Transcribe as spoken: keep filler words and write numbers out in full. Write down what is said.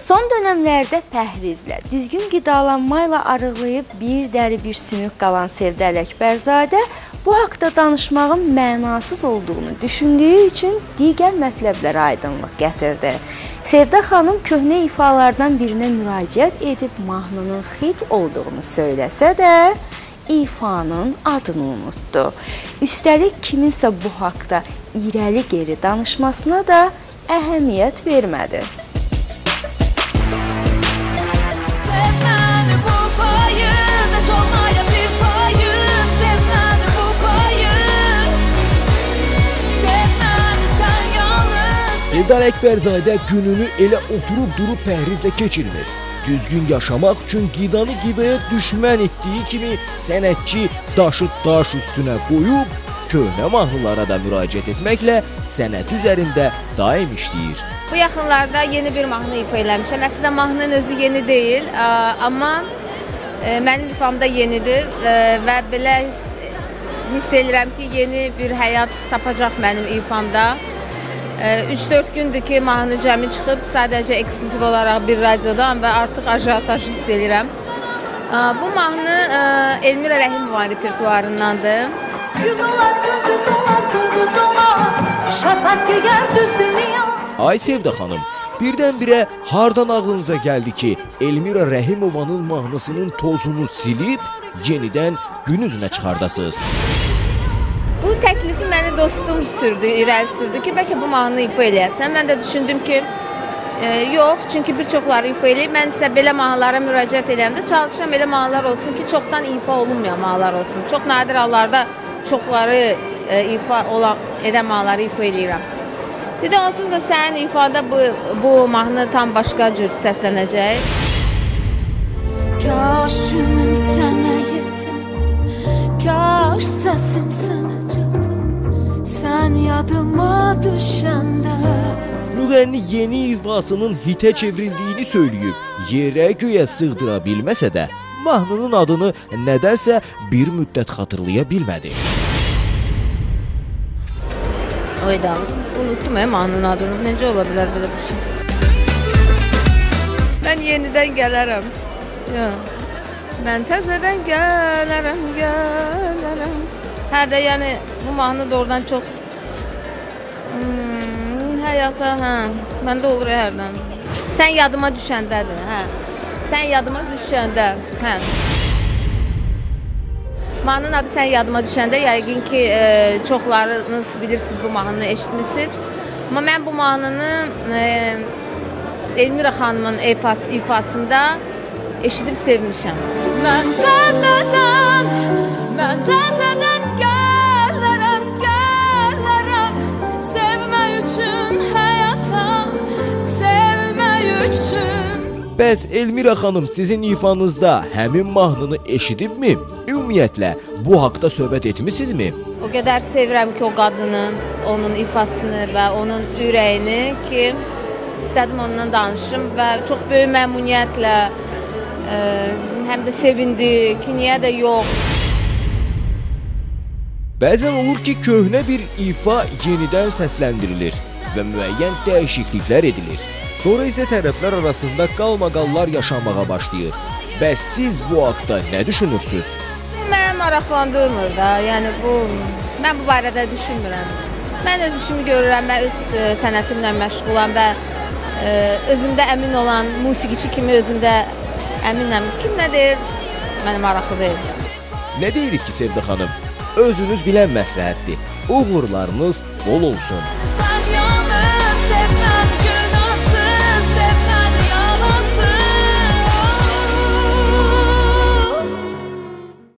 Son dönəmlərdə pəhrizlə, düzgün qidalanmayla arıqlayıb bir dəri bir sümük qalan Sevdə Ələkbərzadə bu haqda danışmağın mənasız olduğunu düşündüyü üçün digər mətləblərə aydınlıq gətirdi. Sevdə xanım köhnə ifalardan birinə müraciət edib mahnının xit olduğunu söyləsə də, ifanın adını unutdu. Üstəlik kiminsə bu haqda irəli geri danışmasına da əhəmiyyət vermədi. Sevdə Ələkbərzadə gününü elə oturub durub pəhrizlə keçirmir. Düzgün yaşamaq üçün qidanı qidaya düşmən etdiyi kimi sənətçi daşı daş üstünə qoyub, köhnə mahnılara da müraciət etməklə sənət üzərində daim işləyir. Bu yaxınlarda yeni bir mahnı ifa eləmişəm. Əslində mahnının özü yeni deyil, amma mənim ifamda yenidir və belə hiss edirəm ki, yeni bir həyat tapacaq mənim ifamda. üç dörd gündür ki, mahnı cəmi çıxıb, sadəcə ekskluziv olaraq bir radiodan və artıq ajotaj hiss edirəm. Bu mahnı Elmira Rəhimovanın repertuarındandır. Ay Sevdə xanım, birdən-birə hardan ağlınıza gəldi ki, Elmira Rəhimovanın mahnısının tozunu silib, yenidən gün üzünə çıxardasınız? Bu təklifi mənə dostum sürdü, irəli sürdü ki, bəlkə bu mahnını ifa eləyəsən. Mən də düşündüm ki, e, yox, çünki bir çoxları ifa eləyib. Mən isə belə mahnılara müraciət edəndə çalışıram elə mahnılar olsun ki, çoxdan ifa olunmayan mahnılar olsun. Çox nadir hallarda çoxları e, ifa olan, edən mahnıları ifa eləyirəm. Dedi, onsuz da sənin ifada bu, bu mahnı tam başqa cür səslənəcək. Kaş ümüm sənə yetim, kaş səsim sənə sən yadıma düşəndə. Müğənni yeni ifasının hitə çevrildiyini söyləyib, yerə göyə sığdıra bilməsə də, mahnının adını nədənsə bir müddət xatırlaya bilmədi. Oyda, unuttum ya mahnının adını, necə ola bilər belə bir şey? Mən yenidən gələrəm. Mən təzədən gələrəm, gələrəm. Hə də, yəni, bu mahnı da oradan çox hmm, həyata, hə, məndə olur hərdən. Sən yadıma düşəndədir, hə. Sən yadıma düşəndə, hə. Mahnının adı Sən yadıma düşəndə, yəqin ki, e, çoxlarınız bilirsiniz bu mahnını eşitmişsiniz. Amma mən bu mahnını e, Elmira xanımın ifasında eşidib sevmişəm. Mən təzədən, mən təzədən gələrəm, gələrəm, sevmək üçün həyata, sevmək üçün. Bəs Elmira xanım sizin ifanızda həmin mahnını eşidibmi? Ümumiyyətlə, bu haqda söhbət etmişsinizmi? O qədər sevirəm ki, o qadının, onun ifasını və onun ürəyini ki, istədim ondan danışım və çox böyük məmnuniyyətlə, e, həm də sevindi ki, niyə də yox. Bəzən olur ki, köhnə bir ifa yenidən səsləndirilir və müəyyən dəyişikliklər edilir. Sonra isə tərəflər arasında qalmaqallar yaşanmağa başlayır. Bəs siz bu haqda nə düşünürsünüz? Mənə maraqlandırmır da, yəni bu, mən bu barədə düşünmürəm. Mən öz işimi görürəm, mən öz sənətimlə məşğulam və e, özümdə əmin olan musiqiçi kimi özümdə əminəm. Kim nə deyir, mənə maraqlı deyil. Nə deyirik ki, Sevdə xanım? Özünüz bilən məsləhətdir. Uğurlarınız bol olsun.